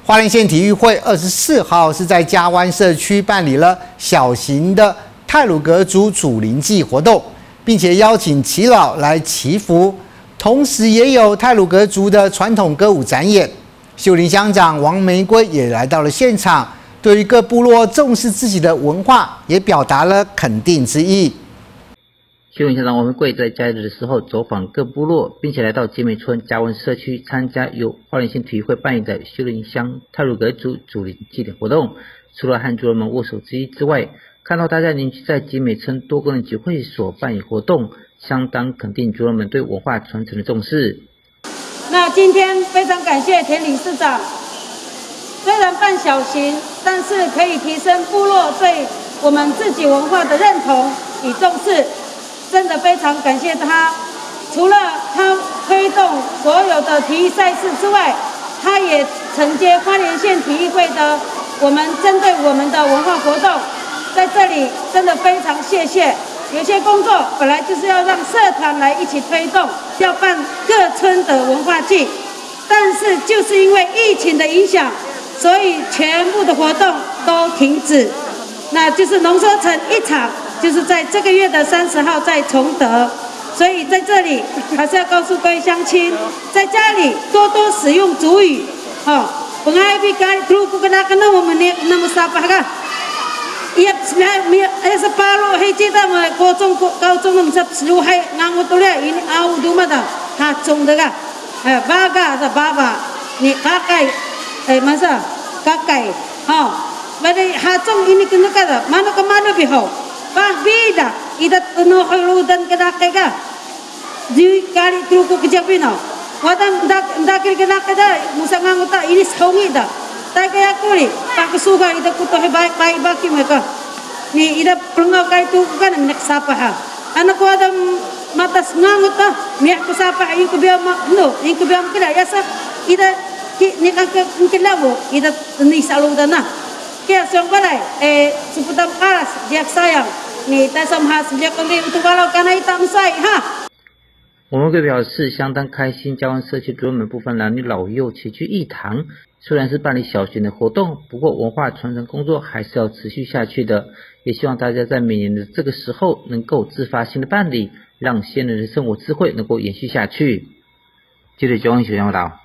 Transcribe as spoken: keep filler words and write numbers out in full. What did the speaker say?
花莲县体育会二十四号是在嘉湾社区办理了小型的太鲁阁族祖灵祭活动，并且邀请耆老来祈福，同时也有太鲁阁族的传统歌舞展演。秀林乡长王玫瑰也来到了现场，对于各部落重视自己的文化，也表达了肯定之意。 秀林乡长王玫瑰在假日的时候走访各部落，并且来到集美村嘉湾社区参加由花莲县体育会办理的秀林乡太鲁阁族祖灵祭典活动。除了和族人们握手之意之外，看到大家凝聚在集美村多功能集会所办理活动，相当肯定族人们对文化传承的重视。 那今天非常感谢田理事长，虽然办小型，但是可以提升部落对我们自己文化的认同与重视，真的非常感谢他。除了他推动所有的体育赛事之外，他也承接花莲县体育会的我们针对我们的文化活动，在这里真的非常谢谢。有些工作本来就是要让社团来一起推动，要办各村的文化祭，但是就是因为疫情的影响，所以全部的活动都停止。那就是浓缩成一场，就是在这个月的三十号在崇德。所以在这里还是要告诉各位乡亲，在家里多多使用族语，哦，本来比家里土不跟他跟那我们那那么沙巴个。Iya, sebenarnya saya sepuluh hiji dah, kau cong kau cong nam sab seluruh ngangut tu le, ini au duma dah, ha cong dah, eh baga dah baba, ni kakai, eh masa kakai, ha, jadi ha cong ini kena kata, mana ke mana bihau, bah bida, idat penuh ludan kena kega, di kali teruku kejapina, wadan dak dak kena keda, musa ngangut dah, ini songi dah. Tak kaya kuli, tak kesuka ida kutoh baik baik baki mereka. Ni ida pelengau kaya tu kan nak sapa ha. Anak ku ada mata ngangut dah, miak ku sapa yang ku biar mak no, yang ku biar kira ya sa ida ni kan ke mungkin lawo ida ni selalu dana. Kaya siang balai eh seputar karas dia sayang ni tak samhas dia kali untuk kalau karena ita mesai ha. 王玫瑰表示相当开心，嘉湾社区族人们部分男女老幼齐聚一堂。虽然是办理小型的活动，不过文化传承工作还是要持续下去的。也希望大家在每年的这个时候能够自发性的办理，让先人的生活智慧能够延续下去。记者焦恩学报道。